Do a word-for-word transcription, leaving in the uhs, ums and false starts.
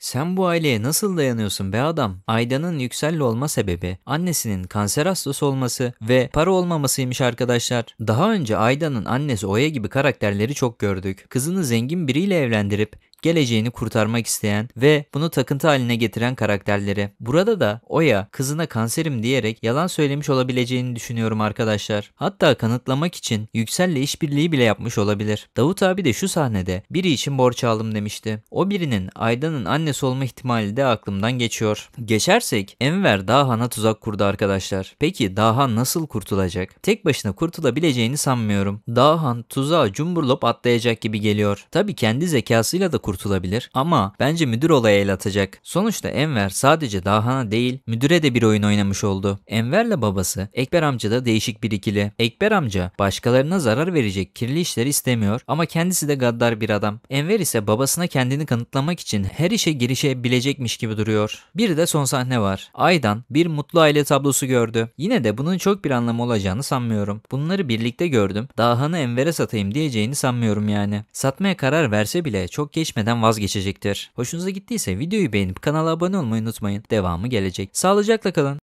Sen bu aileye nasıl dayanıyorsun be adam? Ayda'nın Yüksel'le olma sebebi annesinin kanser hastası olması ve para olmamasıymış arkadaşlar. Daha önce Ayda'nın annesi Oya gibi karakterleri çok gördük. Kızını zengin biriyle evlendirip geleceğini kurtarmak isteyen ve bunu takıntı haline getiren karakterleri. Burada da Oya kızına kanserim diyerek yalan söylemiş olabileceğini düşünüyorum arkadaşlar. Hatta kanıtlamak için Yüksel'le işbirliği bile yapmış olabilir. Davut abi de şu sahnede biri için borç aldım demişti. O birinin Ayda'nın annesi olma ihtimali de aklımdan geçiyor. Geçersek Enver Dahan'a tuzak kurdu arkadaşlar. Peki Dahan nasıl kurtulacak? Tek başına kurtulabileceğini sanmıyorum. Dahan tuzağa cumburlop atlayacak gibi geliyor. Tabii kendi zekasıyla da kurtulabilir ama bence müdür olaya el atacak. Sonuçta Enver sadece Dahan'a değil müdüre de bir oyun oynamış oldu. Enver'le babası Ekber amca da değişik bir ikili. Ekber amca başkalarına zarar verecek kirli işleri istemiyor ama kendisi de gaddar bir adam. Enver ise babasına kendini kanıtlamak için her işe girişebilecekmiş gibi duruyor. Bir de son sahne var. Aydan bir mutlu aile tablosu gördü. Yine de bunun çok bir anlamı olacağını sanmıyorum. Bunları birlikte gördüm. Dahan'ı Enver'e satayım diyeceğini sanmıyorum yani. Satmaya karar verse bile çok geçmeden vazgeçecektir. Hoşunuza gittiyse videoyu beğenip kanala abone olmayı unutmayın. Devamı gelecek. Sağlıcakla kalın.